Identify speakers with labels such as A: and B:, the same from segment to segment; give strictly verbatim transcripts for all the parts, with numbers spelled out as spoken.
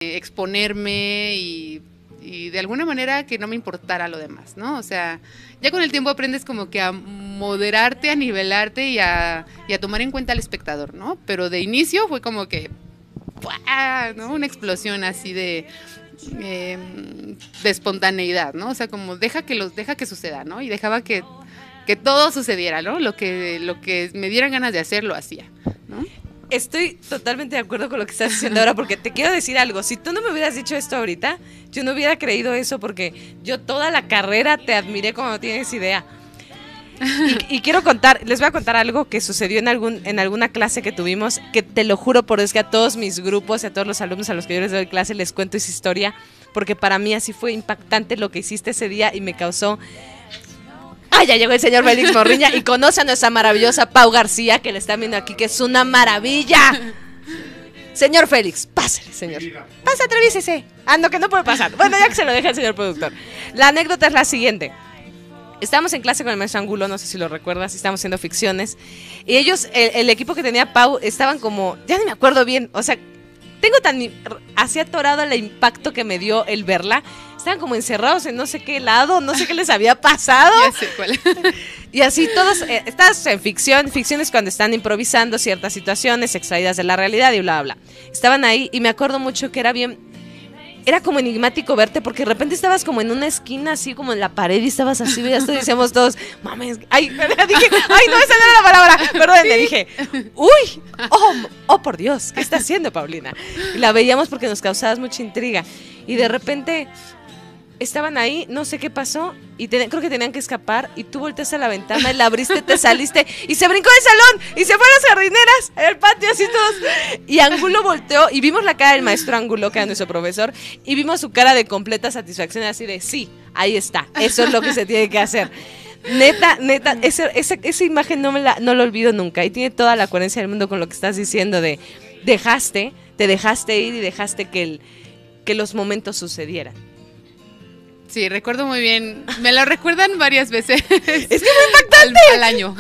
A: exponerme y, y de alguna manera que no me importara lo demás, ¿no? O sea, ya con el tiempo aprendes como que a moderarte, a nivelarte y a, y a tomar en cuenta al espectador, ¿no? Pero de inicio fue como que, ¡buah!, ¿no? Una explosión así de, eh, de espontaneidad, ¿no? O sea, como deja que, los, deja que suceda, ¿no? Y dejaba que, que todo sucediera, ¿no? Lo que, lo que me dieran ganas de hacer, lo hacía, ¿no?
B: Estoy totalmente de acuerdo con lo que estás diciendo ahora, porque te quiero decir algo. Si tú no me hubieras dicho esto ahorita, yo no hubiera creído eso, porque yo toda la carrera te admiré como no tienes idea. Y, y quiero contar, les voy a contar algo que sucedió en algún en alguna clase que tuvimos, que te lo juro por Dios que a todos mis grupos y a todos los alumnos a los que yo les doy clase les cuento esa historia, porque para mí así fue impactante lo que hiciste ese día y me causó... ¡Ah, ya llegó el señor Félix Morriña! Y conoce a nuestra maravillosa Pau García, que le están viendo aquí, que es una maravilla. Señor Félix, pásale, señor. Pasa, atrevísese. Ah, no, que no puede pasar. Bueno, ya que se lo deja el señor productor. La anécdota es la siguiente. Estábamos en clase con el maestro Angulo, no sé si lo recuerdas, estábamos haciendo ficciones. Y ellos, el, el equipo que tenía Pau, estaban como... Ya ni me acuerdo bien, o sea... Tengo tan así atorado el impacto que me dio el verla. Estaban como encerrados en no sé qué lado, no sé qué les había pasado.
A: Ya sé cuál.
B: Y así todos, eh, estás en ficción, ficciones cuando están improvisando ciertas situaciones extraídas de la realidad y bla, bla, bla. Estaban ahí y me acuerdo mucho que era bien, era como enigmático verte porque de repente estabas como en una esquina, así como en la pared y estabas así, y hasta decíamos todos, mames, ay, dije, ay, no, esa no era la palabra, perdón, le dije, uy, oh, oh, por Dios, ¿qué está haciendo Paulina? Y la veíamos porque nos causabas mucha intriga y de repente estaban ahí, no sé qué pasó y ten, creo que tenían que escapar y tú volteaste a la ventana y la abriste, te saliste y se brincó del salón y se fue a las jardineras en el patio así todos y Angulo volteó y vimos la cara del maestro Angulo, que era nuestro profesor, y vimos su cara de completa satisfacción así de sí, ahí está, eso es lo que se tiene que hacer. Neta, neta, esa, esa, esa imagen no me la, no la olvido nunca y tiene toda la coherencia del mundo con lo que estás diciendo de dejaste, te dejaste ir y dejaste que, el, que los momentos sucedieran.
A: Sí, recuerdo muy bien. Me lo recuerdan varias veces.
B: Es que muy impactante.
A: Al, al año.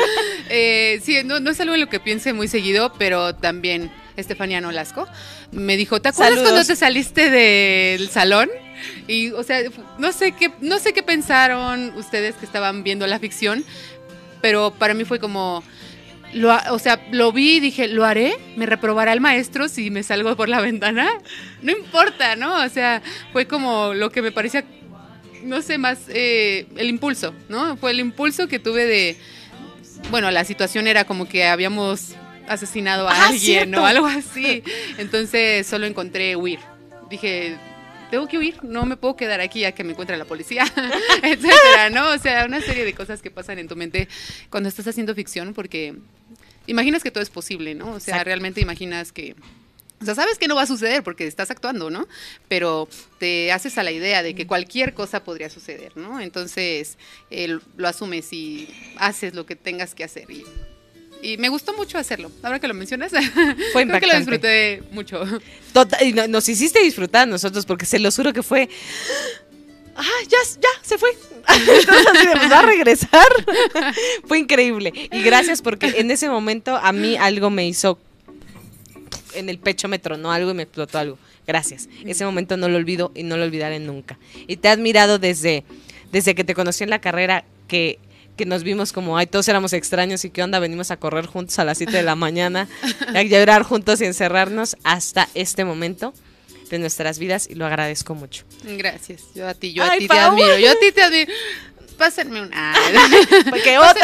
A: eh, sí, no, no es algo en lo que piense muy seguido, pero también Estefanía Nolasco me dijo, ¿te acuerdas Saludos. cuando te saliste del salón? Y, o sea, no sé qué, no sé qué pensaron ustedes que estaban viendo la ficción, pero para mí fue como... Lo, o sea, lo vi y dije, ¿lo haré? ¿Me reprobará el maestro si me salgo por la ventana? No importa, ¿no? O sea, fue como lo que me parecía, no sé, más eh, el impulso, ¿no? Fue el impulso que tuve de, bueno, la situación era como que habíamos asesinado a ah, alguien o algo así. Entonces solo encontré huir. Dije, tengo que huir, no me puedo quedar aquí a que me encuentre la policía, etcétera, ¿no? O sea, una serie de cosas que pasan en tu mente cuando estás haciendo ficción, porque imaginas que todo es posible, ¿no? O sea, Exacto. realmente imaginas que... O sea, sabes que no va a suceder porque estás actuando, ¿no? Pero te haces a la idea de que cualquier cosa podría suceder, ¿no? Entonces, eh, lo asumes y haces lo que tengas que hacer. Y, y me gustó mucho hacerlo. Ahora que lo mencionas,
B: fue
A: creo que lo disfruté mucho.
B: Total, y nos hiciste disfrutar a nosotros porque se lo juro que fue... ¡Ah, ya, ya, se fue! Entonces así de, pues, va a regresar. Fue increíble. Y gracias porque en ese momento a mí algo me hizo... En el pecho me tronó algo y me explotó algo. Gracias. Ese momento no lo olvido y no lo olvidaré nunca. Y te he admirado desde, desde que te conocí en la carrera, que, que nos vimos como, ay, todos éramos extraños y qué onda, venimos a correr juntos a las siete de la mañana, a llorar juntos y encerrarnos hasta este momento de nuestras vidas y lo agradezco mucho.
A: Gracias. Yo a ti, yo
B: ay,
A: a ti
B: Pau.
A: te admiro. Yo a ti te admiro. Pásenme una.
B: Porque otra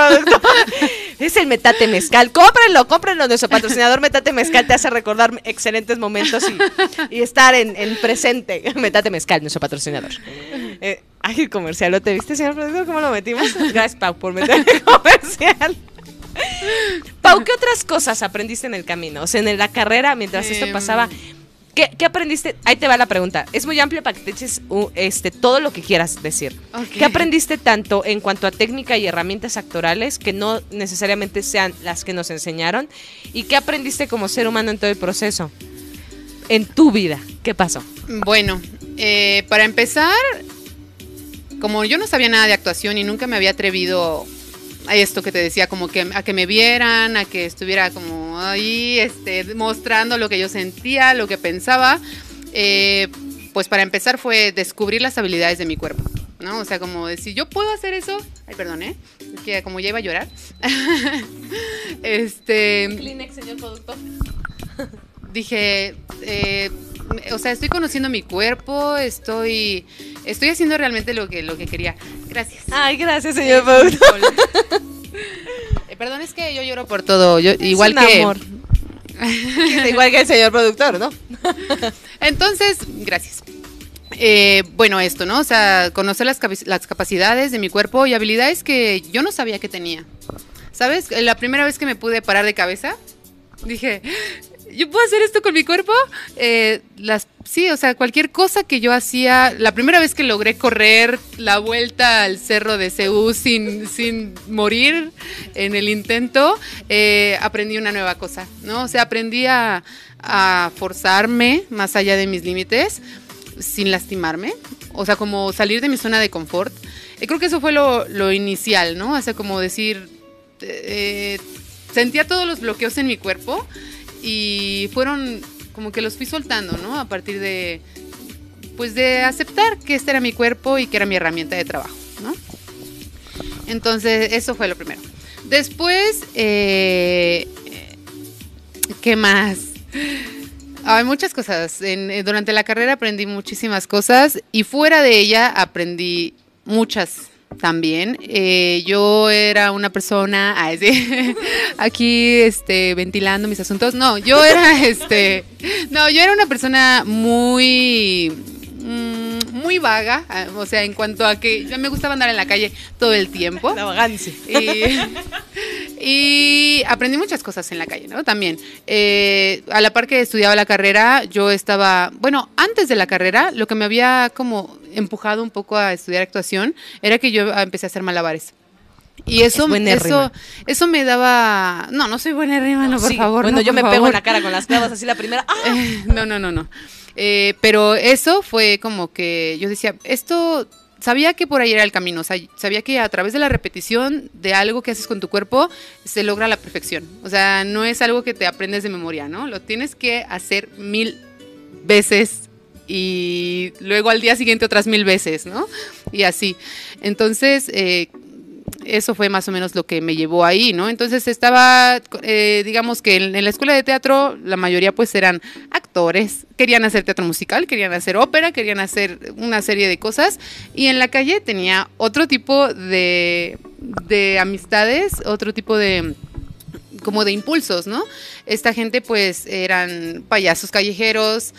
B: es el Metate Mezcal. Cómprenlo, cómprenlo. Nuestro patrocinador Metate Mezcal te hace recordar excelentes momentos y, y estar en, en presente. Metate Mezcal, nuestro patrocinador. Eh, ay, comercial, ¿lo te viste, señor productor? ¿Cómo lo metimos? Gracias, Pau, por meterme comercial. Pau, ¿qué otras cosas aprendiste en el camino? O sea, en la carrera, mientras eh, esto pasaba... ¿Qué, ¿Qué aprendiste? Ahí te va la pregunta. Es muy amplia para que te eches uh, este, todo lo que quieras decir. Okay. ¿Qué aprendiste tanto en cuanto a técnica y herramientas actorales que no necesariamente sean las que nos enseñaron? ¿Y qué aprendiste como ser humano en todo el proceso? En tu vida, ¿qué pasó?
A: Bueno, eh, para empezar, como yo no sabía nada de actuación y nunca me había atrevido a esto que te decía, como que a que me vieran, a que estuviera como ahí este, mostrando lo que yo sentía, lo que pensaba. Eh, pues para empezar fue descubrir las habilidades de mi cuerpo, ¿no? O sea, como decir, yo puedo hacer eso. Ay, perdón, ¿eh? Es que como ya iba a llorar. este...
B: Kleenex, señor productor.
A: Dije, eh, o sea, estoy conociendo mi cuerpo, estoy, estoy haciendo realmente lo que, lo que quería. Gracias.
B: Ay, gracias, señor productor.
A: Eh, perdón, es que yo lloro por todo, yo, igual
B: es un
A: que...
B: amor. Igual que el señor productor, ¿no?
A: Entonces, gracias. Eh, bueno, esto, ¿no? O sea, conocer las, las capacidades de mi cuerpo y habilidades que yo no sabía que tenía. ¿Sabes? La primera vez que me pude parar de cabeza, dije, ¿yo puedo hacer esto con mi cuerpo? Eh, las, sí, o sea, cualquier cosa que yo hacía, la primera vez que logré correr la vuelta al cerro de Seúl sin, sin morir en el intento, eh, aprendí una nueva cosa, ¿no? O sea, aprendí a, a forzarme más allá de mis límites sin lastimarme, o sea, como salir de mi zona de confort. Eh, creo que eso fue lo, lo inicial, ¿no? O sea, como decir, eh, sentía todos los bloqueos en mi cuerpo y fueron como que los fui soltando, ¿no? A partir de, pues de aceptar que este era mi cuerpo y que era mi herramienta de trabajo, ¿no? Entonces, eso fue lo primero. Después, eh, ¿qué más? Hay muchas cosas. En, durante la carrera aprendí muchísimas cosas y fuera de ella aprendí muchas también. Eh, yo era una persona, ay, sí, aquí este, ventilando mis asuntos. No, yo era, este, no, yo era una persona muy, muy vaga, o sea, en cuanto a que me gustaba andar en la calle todo el tiempo.
B: La vagancia.
A: Y, y aprendí muchas cosas en la calle, ¿no? También. Eh, a la par que estudiaba la carrera, yo estaba, bueno, antes de la carrera, lo que me había como empujado un poco a estudiar actuación era que yo empecé a hacer malabares. Y eso, eso, eso me daba... No, no soy buena rima, no, por
B: sí,
A: favor.
B: Bueno,
A: no,
B: yo
A: por
B: me
A: favor.
B: pego en la cara con las clavas así la primera. ¡Ah!
A: Eh, no, no, no, no. Eh, pero eso fue como que yo decía, esto... Sabía que por ahí era el camino, o sea, sabía que a través de la repetición de algo que haces con tu cuerpo se logra la perfección. O sea, no es algo que te aprendes de memoria, ¿no? Lo tienes que hacer mil veces y luego al día siguiente otras mil veces, ¿no? Y así. Entonces, eh, eso fue más o menos lo que me llevó ahí, ¿no? Entonces estaba, eh, digamos que en, en la escuela de teatro la mayoría pues eran actores, querían hacer teatro musical, querían hacer ópera, querían hacer una serie de cosas y en la calle tenía otro tipo de, de amistades, otro tipo de... como de impulsos, ¿no? Esta gente pues eran payasos callejeros,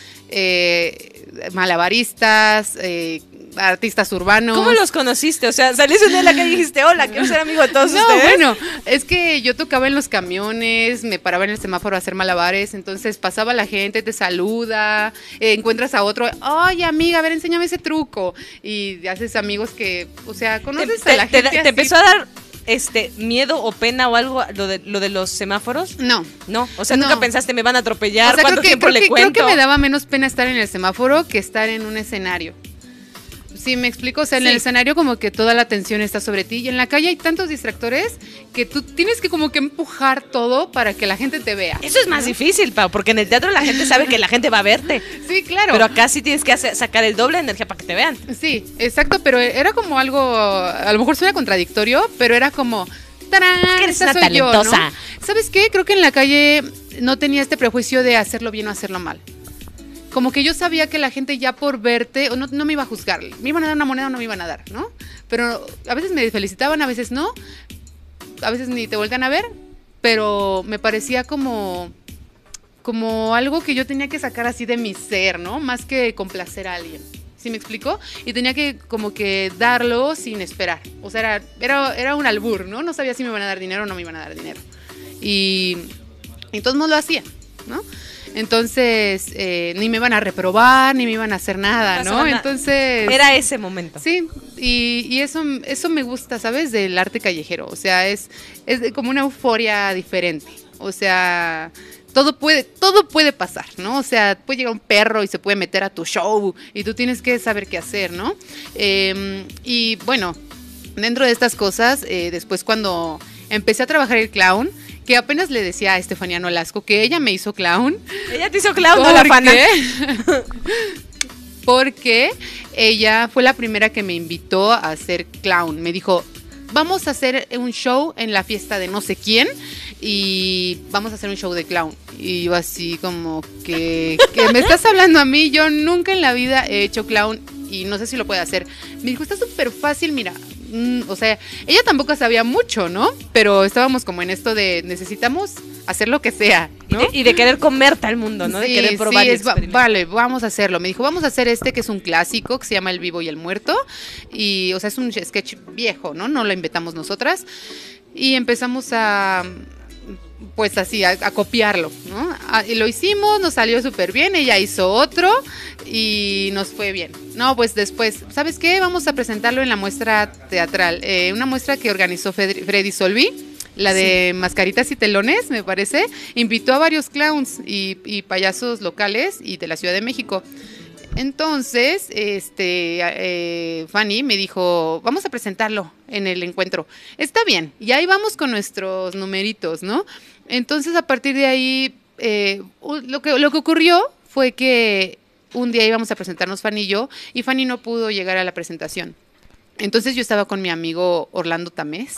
A: eh, malabaristas, eh, artistas urbanos.
B: ¿Cómo los conociste? O sea, saliste un día de la calle y dijiste, hola, quiero ser amigo de todos
A: no,
B: ustedes.
A: Bueno, es que yo tocaba en los camiones, me paraba en el semáforo a hacer malabares, entonces pasaba la gente, te saluda, eh, encuentras a otro, oye amiga, a ver, enséñame ese truco, y haces amigos que, o sea, conoces
B: te,
A: a la
B: te,
A: gente
B: te,
A: así.
B: ¿Te empezó a dar este miedo o pena o algo lo de, lo de los semáforos?
A: No.
B: No, o sea,
A: No.
B: nunca pensaste, me van a atropellar,
A: O sea,
B: ¿cuánto
A: creo que,
B: tiempo
A: creo
B: le
A: que,
B: cuento?
A: Creo que me daba menos pena estar en el semáforo que estar en un escenario. Sí, me explico, o sea, en
B: Sí.
A: el escenario como que toda la atención está sobre ti y en la calle hay tantos distractores que tú tienes que como que empujar todo para que la gente te vea.
B: Eso es más
A: ¿no?
B: difícil, Pau, porque en el teatro la gente sabe que la gente va a verte.
A: Sí, claro.
B: Pero acá sí tienes que hacer, sacar el doble de energía para que te vean.
A: Sí, exacto, pero era como algo, a lo mejor suena contradictorio, pero era como... ¡Tarán!
B: Que eres
A: Esta
B: una
A: soy yo,
B: talentosa.
A: ¿no? ¿Sabes qué? Creo que en la calle no tenía este prejuicio de hacerlo bien o hacerlo mal. Como que yo sabía que la gente ya por verte, o no, no me iba a juzgar, me iban a dar una moneda o no me iban a dar, ¿no? Pero a veces me felicitaban, a veces no, a veces ni te voltean a ver, pero me parecía como, como algo que yo tenía que sacar así de mi ser, ¿no? Más que complacer a alguien. ¿Sí me explico? Y tenía que como que darlo sin esperar. O sea, era, era, era un albur, ¿no? No sabía si me iban a dar dinero o no me iban a dar dinero. Y, y todos modos lo hacía, ¿no? Entonces, eh, ni me iban a reprobar, ni me iban a hacer nada, ¿no? Entonces...
B: Era ese momento.
A: Sí, y, y eso, eso me gusta, ¿sabes? Del arte callejero. O sea, es, es como una euforia diferente. O sea... Todo puede, todo puede pasar, ¿no? O sea, puede llegar un perro y se puede meter a tu show y tú tienes que saber qué hacer, ¿no? Eh, y bueno, dentro de estas cosas, eh, después cuando empecé a trabajar el clown, que apenas le decía a Estefanía Nolasco que ella me hizo clown.
B: Ella te hizo clown, no la Fana.
A: Porque ella fue la primera que me invitó a hacer clown. Me dijo, vamos a hacer un show en la fiesta de no sé quién y vamos a hacer un show de clown. Y yo así como que, que me estás hablando a mí, yo nunca en la vida he hecho clown y no sé si lo puedo hacer. Me dijo, está súper fácil, mira. Mm, o sea, ella tampoco sabía mucho, ¿no? Pero estábamos como en esto de necesitamos hacer lo que sea, ¿no?
B: Y de, y de querer comerte al mundo, ¿no?
A: Sí,
B: de querer probar.
A: Sí, es, vale, vamos a hacerlo. Me dijo, vamos a hacer este que es un clásico que se llama El Vivo y el Muerto. Y, o sea, es un sketch viejo, ¿no? No lo inventamos nosotras. Y empezamos a, pues así, a, a copiarlo, ¿no? A, y lo hicimos, nos salió súper bien. Ella hizo otro y nos fue bien. No, pues después, ¿sabes qué? Vamos a presentarlo en la muestra teatral. Eh, una muestra que organizó Fred, Freddy Solvi. La de sí. Mascaritas y Telones, me parece, invitó a varios clowns y, y payasos locales y de la Ciudad de México. Entonces, este, eh, Fanny me dijo, vamos a presentarlo en el encuentro. Está bien, y ahí vamos con nuestros numeritos, ¿no? Entonces, a partir de ahí, eh, lo que, lo que ocurrió fue que un día íbamos a presentarnos Fanny y yo, y Fanny no pudo llegar a la presentación. Entonces, yo estaba con mi amigo Orlando Tamés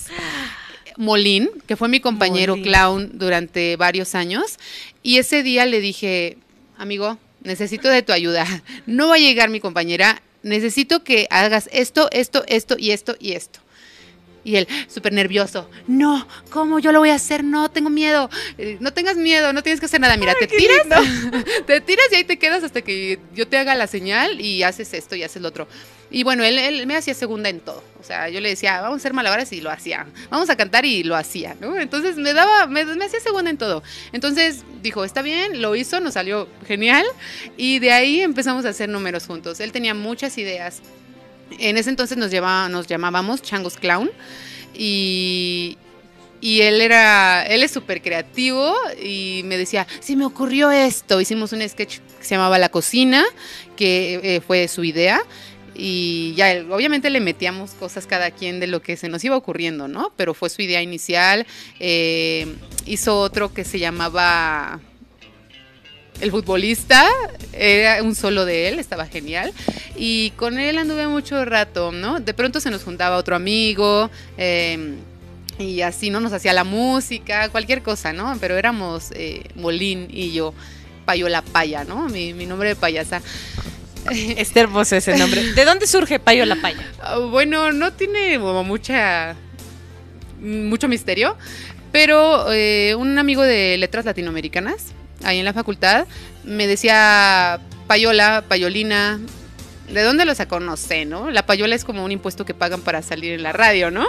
A: Molín, que fue mi compañero Molín. Clown durante varios años, y ese día le dije, amigo, necesito de tu ayuda, no va a llegar mi compañera, necesito que hagas esto, esto, esto y esto y esto. Y él, súper nervioso, no, ¿cómo yo lo voy a hacer? No, tengo miedo, eh, no tengas miedo, no tienes que hacer nada, mira, Ay, te tiras, te tiras y ahí te quedas hasta que yo te haga la señal y haces esto y haces lo otro. Y bueno, él, él me hacía segunda en todo, o sea, yo le decía, vamos a hacer malabares y lo hacía, vamos a cantar y lo hacía, ¿no? Entonces me daba, me, me hacía segunda en todo. Entonces dijo, está bien, lo hizo, nos salió genial y de ahí empezamos a hacer números juntos. Él tenía muchas ideas. En ese entonces nos, llevaba, nos llamábamos Changos Clown y, y él era, él es súper creativo y me decía, sí me ocurrió esto, hicimos un sketch que se llamaba La Cocina, que eh, fue su idea y ya obviamente le metíamos cosas cada quien de lo que se nos iba ocurriendo, ¿no? Pero fue su idea inicial, eh, hizo otro que se llamaba... El futbolista, era un solo de él, estaba genial. Y con él anduve mucho rato, ¿no? De pronto se nos juntaba otro amigo, eh, y así, ¿no? Nos hacía la música, cualquier cosa, ¿no? Pero éramos eh, Molín y yo, Payo la Paya, ¿no? Mi, mi nombre de payasa.
B: Es hermoso ese nombre. ¿De dónde surge Payo la Paya?
A: Bueno, no tiene como mucha, mucho misterio, pero eh, un amigo de Letras Latinoamericanas, ahí en la facultad, me decía payola, payolina. ¿De dónde lo sacó? No sé, ¿no? La payola es como un impuesto que pagan para salir en la radio, ¿no?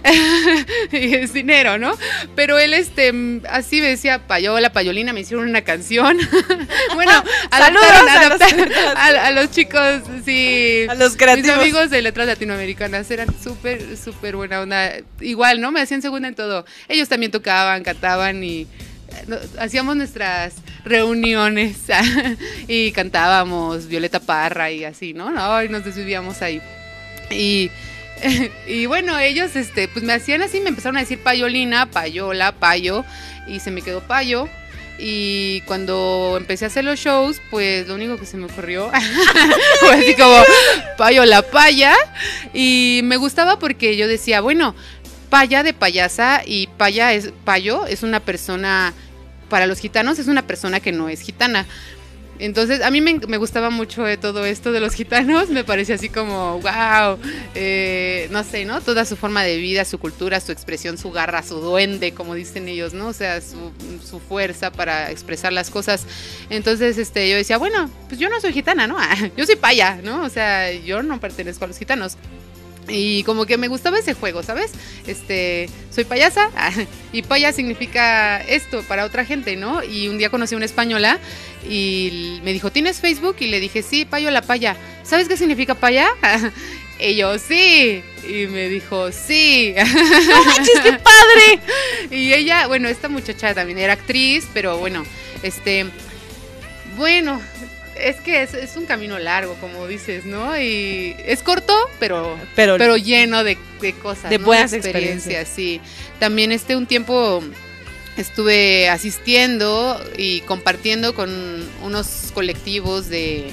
A: Y es dinero, ¿no? Pero él, este, así me decía payola, payolina, me hicieron una canción. Bueno, adaptaron, adaptaron a, los, a, a los chicos, sí.
B: A los creativos.
A: Mis amigos de Letras Latinoamericanas eran súper, súper buena onda. Igual, ¿no? Me hacían segunda en todo. Ellos también tocaban, cantaban y... hacíamos nuestras reuniones y cantábamos Violeta Parra y así, ¿no? No, y nos desvivíamos ahí. Y, y bueno, ellos este, pues me hacían así, me empezaron a decir payolina, payola, payo, y se me quedó payo. Y cuando empecé a hacer los shows, pues lo único que se me ocurrió fue así como payola, paya. Y me gustaba porque yo decía, bueno, paya de payasa y paya es payo, es una persona, para los gitanos es una persona que no es gitana. Entonces a mí me, me gustaba mucho de todo esto de los gitanos, me parecía así como wow, eh, no sé, ¿no? Toda su forma de vida, su cultura, su expresión, su garra, su duende, como dicen ellos, ¿no? O sea, su, su fuerza para expresar las cosas. Entonces este, yo decía, bueno, pues yo no soy gitana, ¿no? Yo soy paya, ¿no? O sea, yo no pertenezco a los gitanos. Y como que me gustaba ese juego, ¿sabes? Este, soy payasa y paya significa esto para otra gente, ¿no? Y un día conocí a una española y me dijo, ¿tienes Facebook? Y le dije, sí, Payo la Paya. ¿Sabes qué significa paya? Y yo, sí. Y me dijo, sí.
B: ¡No manches, qué padre!
A: Y ella, bueno, esta muchacha también era actriz, pero bueno, este, bueno... Es que es, es un camino largo, como dices, ¿no? Y es corto, pero, pero, pero lleno de, de cosas,
B: de
A: ¿no?
B: buenas
A: de
B: experiencias.
A: experiencias, sí. También este un tiempo estuve asistiendo y compartiendo con unos colectivos de,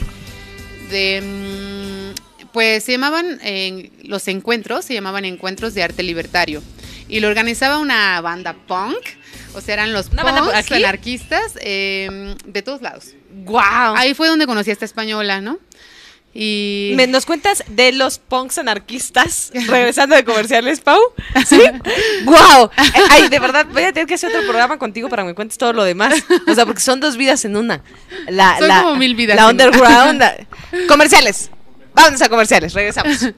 A: de pues se llamaban eh, los encuentros, se llamaban encuentros de arte libertario, y lo organizaba una banda punk, o sea, eran los punks anarquistas eh, de todos lados.
B: ¡Guau!
A: Ahí fue donde conocí a esta española, ¿no? Y
B: ¿Me nos cuentas de los punks anarquistas? Regresando de comerciales, Pau. ¿Sí? ¡Guau! Ay, de verdad, voy a tener que hacer otro programa contigo para que me cuentes todo lo demás. O sea, porque son dos vidas en una. La,
A: son
B: la,
A: como mil vidas.
B: La underground. La... Comerciales. Vámonos a comerciales, regresamos.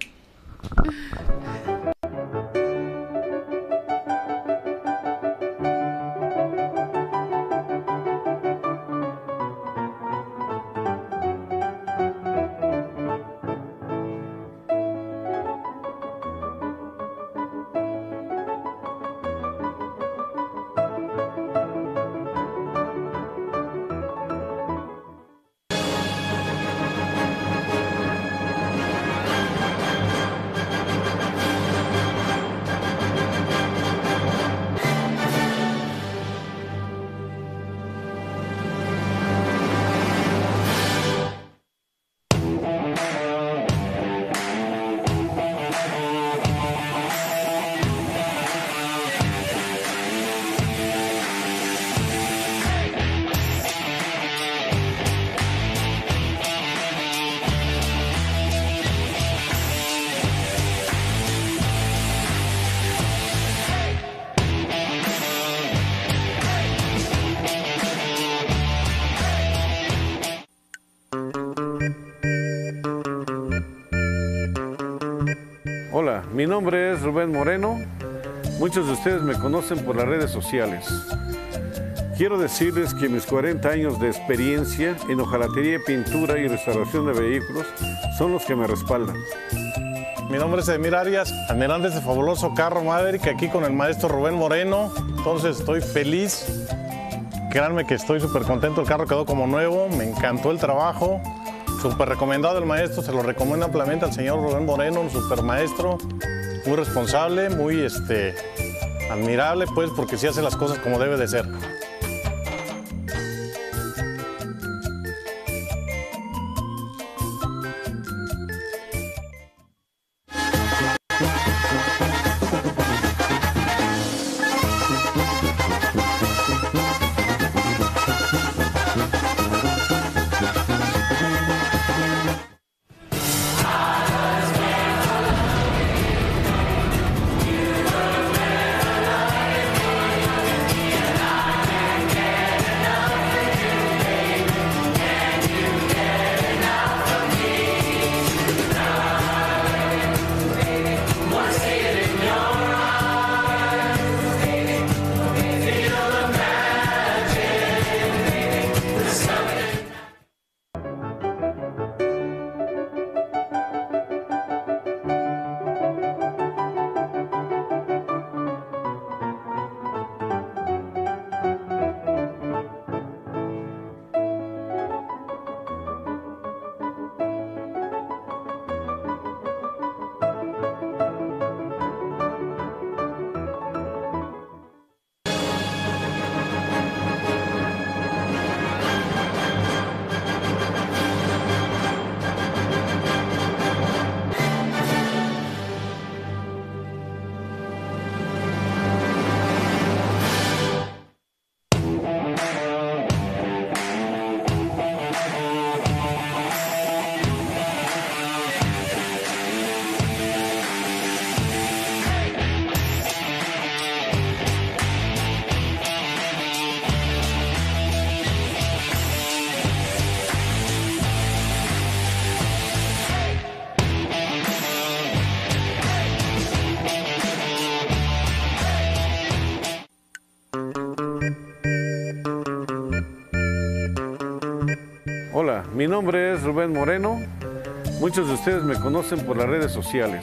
C: Hola, mi nombre es Rubén Moreno. Muchos de ustedes me conocen por las redes sociales. Quiero decirles que mis cuarenta años de experiencia en hojalatería, pintura y restauración de vehículos son los que me respaldan.
D: Mi nombre es Emir Arias, admirante de este fabuloso carro Maverick, aquí con el maestro Rubén Moreno. Entonces estoy feliz. Créanme que estoy súper contento, el carro quedó como nuevo, me encantó el trabajo. Súper recomendado el maestro, se lo recomiendo ampliamente al señor Rubén Moreno, un súper maestro, muy responsable, muy este, admirable, pues, porque sí hace las cosas como debe de ser.
C: Hola, mi nombre es Rubén Moreno. Muchos de ustedes me conocen por las redes sociales.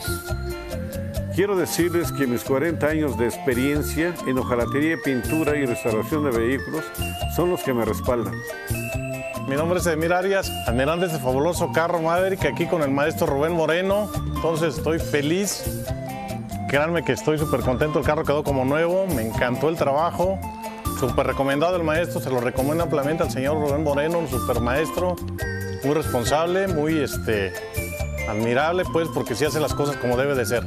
C: Quiero decirles que mis cuarenta años de experiencia en hojalatería, pintura y restauración de vehículos son los que me respaldan.
D: Mi nombre es Emir Arias, admirante de este fabuloso carro Maverick, aquí con el maestro Rubén Moreno. Entonces estoy feliz. Créanme que estoy súper contento, el carro quedó como nuevo, me encantó el trabajo. Súper recomendado el maestro, se lo recomiendo ampliamente al señor Rubén Moreno, un super maestro, muy responsable, muy este, admirable, pues, porque sí hace las cosas como debe de ser.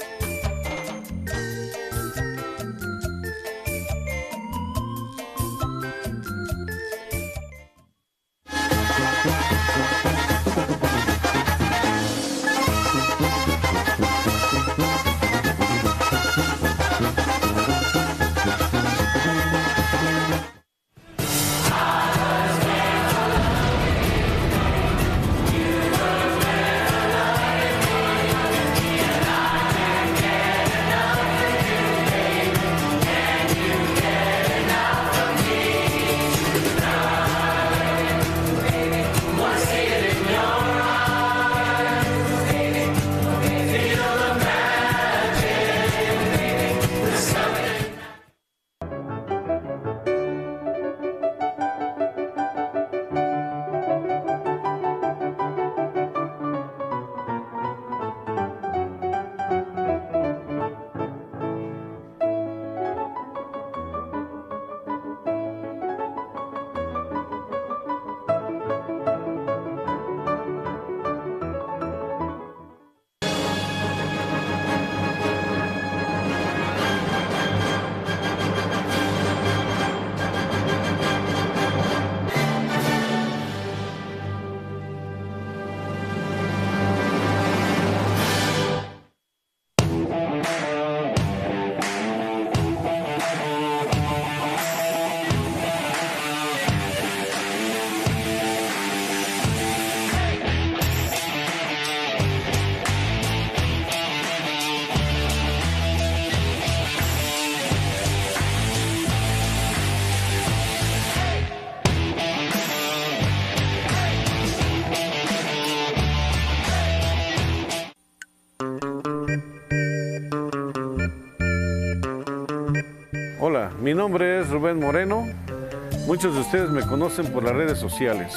C: Hola, mi nombre es Rubén Moreno. Muchos de ustedes me conocen por las redes sociales.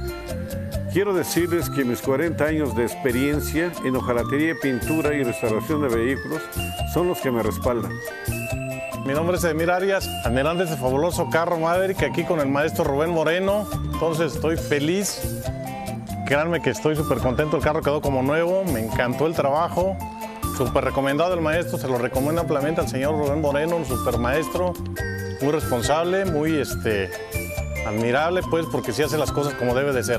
C: Quiero decirles que mis cuarenta años de experiencia en hojalatería, pintura y restauración de vehículos son los que me respaldan.
D: Mi nombre es Edmir Arias, admirante de este fabuloso carro Maverick, aquí con el maestro Rubén Moreno. Entonces estoy feliz. Créanme que estoy súper contento, el carro quedó como nuevo, me encantó el trabajo. Súper recomendado el maestro, se lo recomiendo ampliamente al señor Rubén Moreno, un súper maestro, muy responsable, muy este, admirable, pues, porque sí hace las cosas como debe de ser.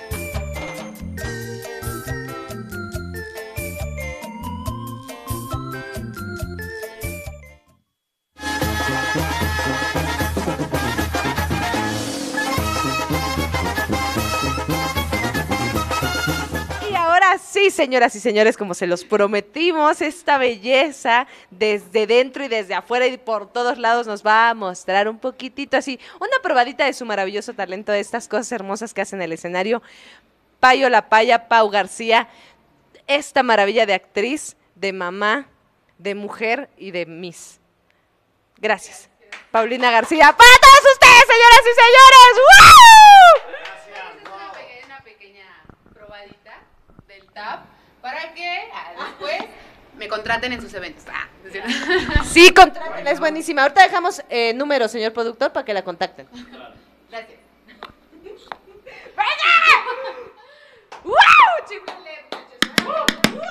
B: Sí, señoras y señores, como se los prometimos, esta belleza desde dentro y desde afuera y por todos lados nos va a mostrar un poquitito así, una probadita de su maravilloso talento, de estas cosas hermosas que hacen en el escenario. Payo La Paya, Pau García, esta maravilla de actriz, de mamá, de mujer y de Miss. Gracias. Paulina García, para todos ustedes, señoras y señores. ¡Woo!
A: Una pequeña probadita del T A P para que ah, después me contraten en sus eventos. Ah,
B: sí, contraten, es buenísima. Ahorita dejamos eh, número, señor productor, para que la contacten.
A: Gracias.
B: ¡Venga! ¡Wow! ¡Chiflale, muchachos! ¡Wow!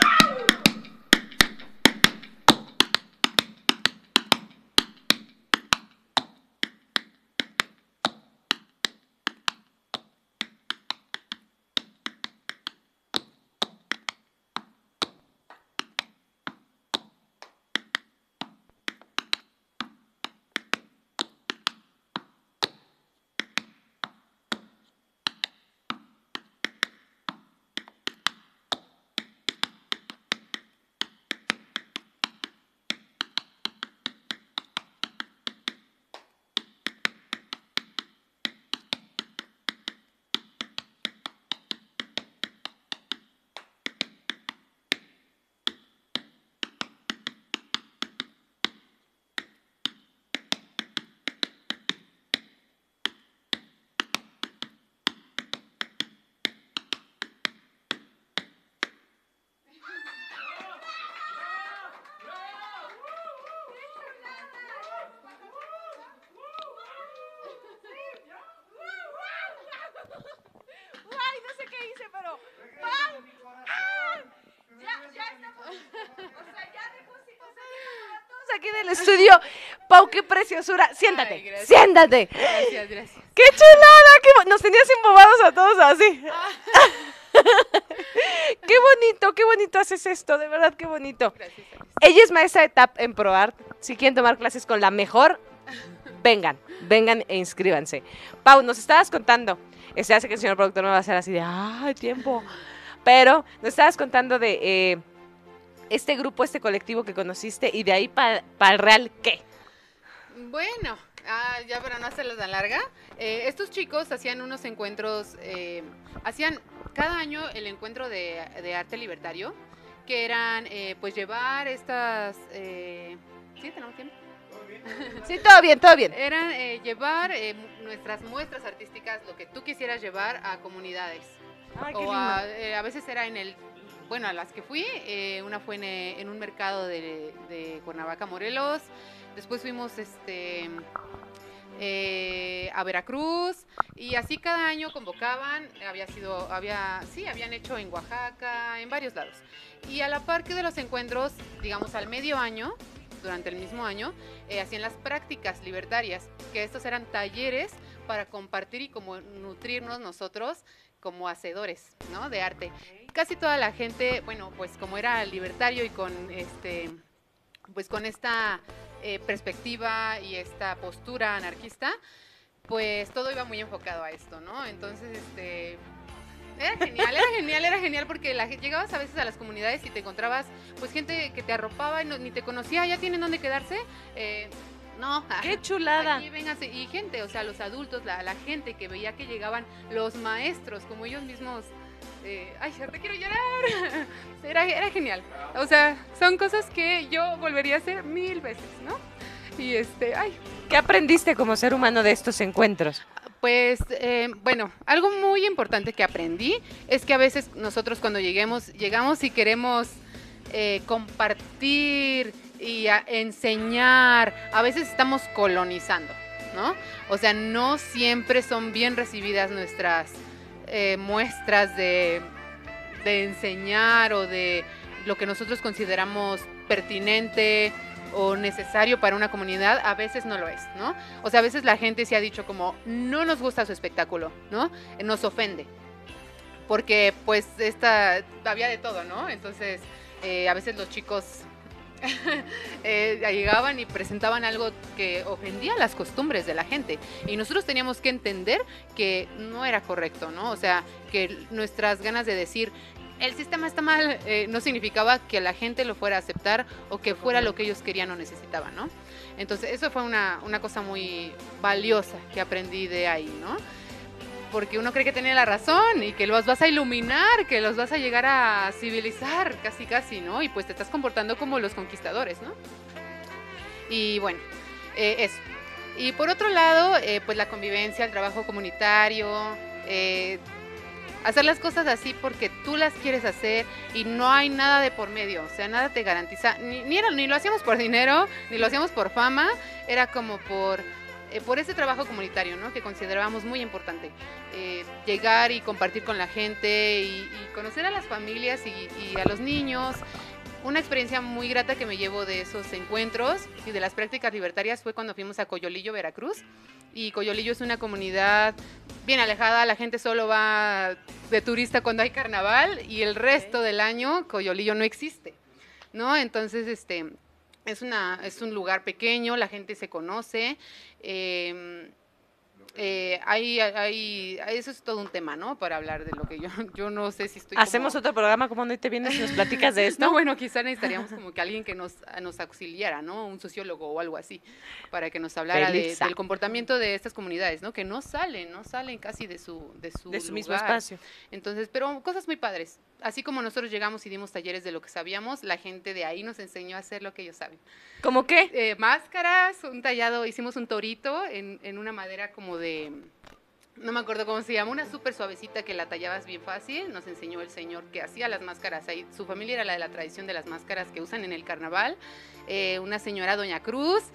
B: ¡Ah! Ya, ya estamos. O sea, ya dejó todos aquí del estudio. Pau, qué preciosura. Siéntate,
A: Ay, gracias.
B: siéntate.
A: Gracias, gracias.
B: ¡Qué chulada! Qué bo- Nos tenías embobados a todos así. Qué bonito, qué bonito haces esto, de verdad, qué bonito.
A: Gracias, Alice.
B: Ella es maestra de tap en ProArt. Si quieren tomar clases con la mejor, vengan, vengan e inscríbanse. Pau, nos estabas contando. Este hace que el señor productor me va a hacer así de, ¡ay, tiempo! Pero nos estabas contando de eh, este grupo, este colectivo que conociste y de ahí para pa el real, ¿qué?
A: Bueno, ah, ya para no hacerla tan larga, eh, estos chicos hacían unos encuentros, eh, hacían cada año el encuentro de, de arte libertario, que eran eh, pues llevar estas... Eh, ¿Sí? ¿Tenemos tiempo?
B: Sí, todo bien, todo bien.
A: Eran eh, llevar eh, nuestras muestras artísticas, lo que tú quisieras llevar a comunidades.
B: Ay, qué
A: O
B: lindo.
A: a, eh, a veces era en el, bueno, a las que fui, eh, una fue en, eh, en un mercado de, de Cuernavaca, Morelos, después fuimos este, eh, a Veracruz, y así cada año convocaban, había sido, había, sí, habían hecho en Oaxaca, en varios lados. Y a la par que de los encuentros, digamos al medio año, durante el mismo año, eh, hacían las prácticas libertarias, que estos eran talleres para compartir y como nutrirnos nosotros como hacedores, ¿no? De arte. Casi toda la gente, bueno, pues como era libertario y con este, pues con esta eh, perspectiva y esta postura anarquista, pues todo iba muy enfocado a esto, ¿no? Entonces, este, era genial, era genial, era genial porque la, llegabas a veces a las comunidades y te encontrabas, pues gente que te arropaba y no, ni te conocía, ya tienen dónde quedarse. Eh, No,
B: ¡Qué chulada!
A: Aquí véngase. Y gente, o sea, los adultos, la, la gente que veía que llegaban los maestros, como ellos mismos. Eh, ay, ya te quiero llorar. Era, era genial. O sea, son cosas que yo volvería a hacer mil veces, ¿no? Y este, ay.
B: ¿Qué aprendiste como ser humano de estos encuentros?
A: Pues, eh, bueno, algo muy importante que aprendí es que a veces nosotros cuando lleguemos, llegamos y queremos eh, compartir y a enseñar, a veces estamos colonizando, ¿no? O sea, no siempre son bien recibidas nuestras eh, muestras de, de enseñar o de lo que nosotros consideramos pertinente o necesario para una comunidad, a veces no lo es, ¿no? O sea, a veces la gente se ha dicho como, no nos gusta su espectáculo, ¿no? Nos ofende, porque pues esta, había de todo, ¿no? Entonces, eh, a veces los chicos eh, llegaban y presentaban algo que ofendía las costumbres de la gente y nosotros teníamos que entender que no era correcto, ¿no? O sea, que nuestras ganas de decir el sistema está mal eh, no significaba que la gente lo fuera a aceptar o que fuera lo que ellos querían o necesitaban, ¿no? Entonces eso fue una, una cosa muy valiosa que aprendí de ahí, ¿no? Porque uno cree que tiene la razón y que los vas a iluminar, que los vas a llegar a civilizar, casi casi, ¿no? Y pues te estás comportando como los conquistadores, ¿no? Y bueno, eh, eso. Y por otro lado, eh, pues la convivencia, el trabajo comunitario, eh, hacer las cosas así porque tú las quieres hacer y no hay nada de por medio, o sea, nada te garantiza, ni, ni, era, ni lo hacíamos por dinero, ni lo hacíamos por fama, era como por... Eh, por ese trabajo comunitario, ¿no? Que considerábamos muy importante, eh, llegar y compartir con la gente y, y conocer a las familias y, y a los niños. Una experiencia muy grata que me llevo de esos encuentros y de las prácticas libertarias fue cuando fuimos a Coyolillo, Veracruz, y Coyolillo es una comunidad bien alejada, la gente solo va de turista cuando hay carnaval y el resto del año Coyolillo no existe, ¿no? Entonces, este... Es, una, es un lugar pequeño, la gente se conoce, eh, eh, hay, hay, eso es todo un tema, ¿no? Para hablar de lo que yo, yo no sé si estoy
B: ¿Hacemos
A: como...
B: otro programa como no te vienes y nos platicas de esto?
A: No, bueno, quizá necesitaríamos como que alguien que nos, nos auxiliara, ¿no? Un sociólogo o algo así, para que nos hablara de, del comportamiento de estas comunidades, ¿no? Que no salen, no salen casi de su De su,
B: de su
A: lugar.
B: mismo espacio.
A: Entonces, pero cosas muy padres. Así como nosotros llegamos y dimos talleres de lo que sabíamos, la gente de ahí nos enseñó a hacer lo que ellos saben.
B: ¿Cómo qué?
A: Eh, máscaras, un tallado, hicimos un torito en, en una madera como de, no me acuerdo cómo se llama, una súper suavecita que la tallabas bien fácil. Nos enseñó el señor que hacía las máscaras ahí. Su familia era la de la tradición de las máscaras que usan en el carnaval. Eh, una señora, Doña Cruz.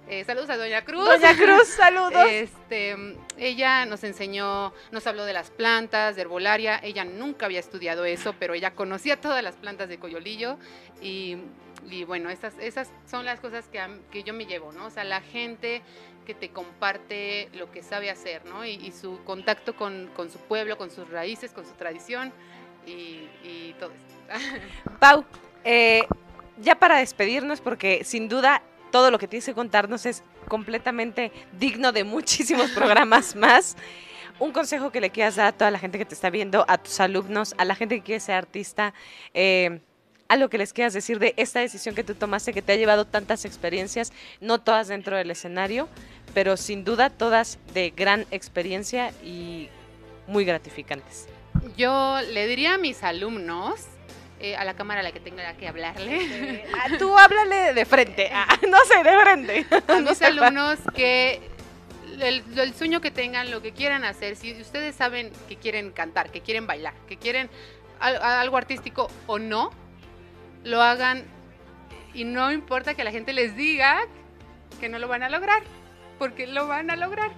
A: Eh, saludos a Doña Cruz.
B: Doña Cruz, saludos.
A: Este, ella nos enseñó, nos habló de las plantas, de herbolaria. Ella nunca había estudiado eso, pero ella conocía todas las plantas de Coyolillo. Y, y bueno, esas, esas son las cosas que, que yo me llevo, ¿no? O sea, la gente que te comparte lo que sabe hacer, ¿no? Y, y su contacto con, con su pueblo, con sus raíces, con su tradición y, y todo eso.
B: Pau, eh, ya para despedirnos, porque sin duda todo lo que tienes que contarnos es completamente digno de muchísimos programas más. Un consejo que le quieras dar a toda la gente que te está viendo, a tus alumnos, a la gente que quiere ser artista, eh, algo que les quieras decir de esta decisión que tú tomaste, que te ha llevado tantas experiencias, no todas dentro del escenario, pero sin duda todas de gran experiencia y muy gratificantes.
A: Yo le diría a mis alumnos, Eh, a la cámara a la que tenga que hablarle.
B: Eh, tú háblale de frente, ah, no sé, de frente.
A: A
B: no
A: mis alumnos que el, el sueño que tengan, lo que quieran hacer, si ustedes saben que quieren cantar, que quieren bailar, que quieren al, algo artístico o no, lo hagan y no importa que la gente les diga que no lo van a lograr, porque lo van a lograr.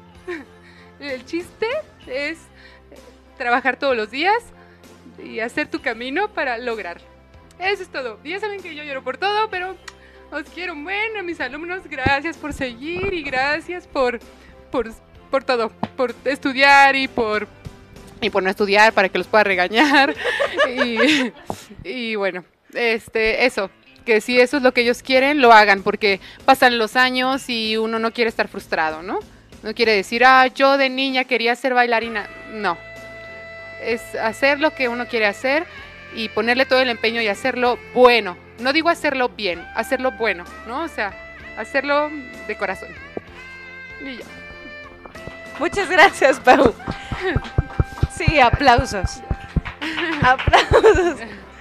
A: El chiste es trabajar todos los días y hacer tu camino para lograrlo. Eso es todo. Ya saben que yo lloro por todo, pero os quiero bueno, mis alumnos. Gracias por seguir y gracias por, por, por todo. Por estudiar y por, y por no estudiar para que los pueda regañar. y, y bueno, este, eso. Que si eso es lo que ellos quieren, lo hagan, porque pasan los años y uno no quiere estar frustrado, ¿no? No quiere decir, ah, yo de niña quería ser bailarina. No. Es hacer lo que uno quiere hacer y ponerle todo el empeño y hacerlo bueno. No digo hacerlo bien, hacerlo bueno, ¿no? O sea, hacerlo de corazón. Y ya.
B: Muchas gracias, Pau. Sí, aplausos. Aplausos.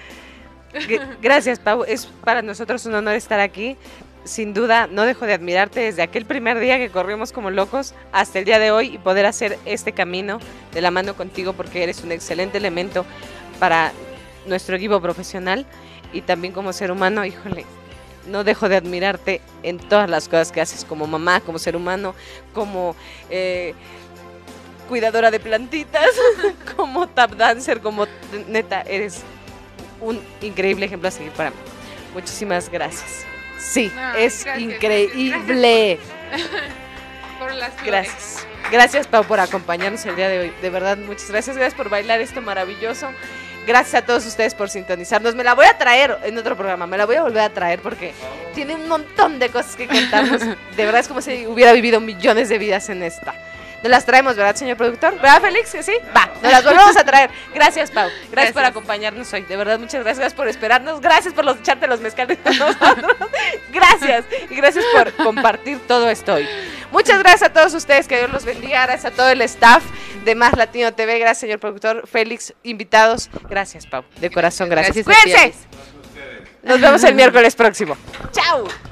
B: Gracias, Pau. Es para nosotros un honor estar aquí. Sin duda, no dejo de admirarte desde aquel primer día que corrimos como locos hasta el día de hoy y poder hacer este camino de la mano contigo, porque eres un excelente elemento para nuestro equipo profesional y también como ser humano. Híjole, no dejo de admirarte en todas las cosas que haces como mamá, como ser humano, como eh, cuidadora de plantitas, como tap dancer, como neta, eres un increíble ejemplo a seguir para mí. Muchísimas gracias. Sí, no, es gracias, increíble.
A: Gracias. Por las flores.
B: Gracias. Gracias, Pau, por acompañarnos el día de hoy. De verdad, muchas gracias. Gracias por bailar esto maravilloso. Gracias a todos ustedes por sintonizarnos. Me la voy a traer en otro programa. Me la voy a volver a traer porque tiene un montón de cosas que contarnos. De verdad es como si hubiera vivido millones de vidas en esta. Nos las traemos, ¿verdad, señor productor? ¿Verdad, Félix? ¿Que sí? Va, nos las volvemos a traer. Gracias, Pau. Gracias, gracias por acompañarnos hoy. De verdad, muchas gracias. Gracias por esperarnos. Gracias por los, echarte los mezcales con nosotros. Gracias. Y gracias por compartir todo esto hoy. Muchas gracias a todos ustedes. Que Dios los bendiga. Gracias a todo el staff de Más Latino T V. Gracias, señor productor. Félix, invitados. Gracias, Pau. De corazón, gracias.
A: Gracias.
B: Cuídense. Nos vemos el miércoles próximo. Chao.